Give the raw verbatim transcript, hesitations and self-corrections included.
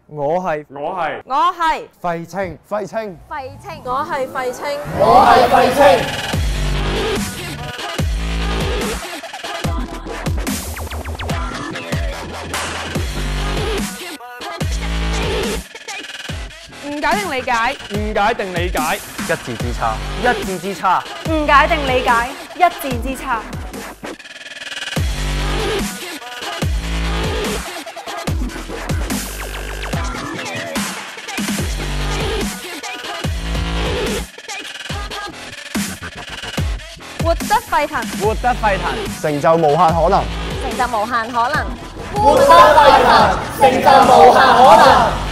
我係我係我係廢青，廢青， 廢青，我係廢青， 我係廢青。 誤解定理解？ 誤解定理解？ 一字之差，一字之差。 誤解定理解？一字之差。活得沸騰， 活得沸騰， 成就無限可能， 成就無限可能。 活得沸騰，成就無限可能。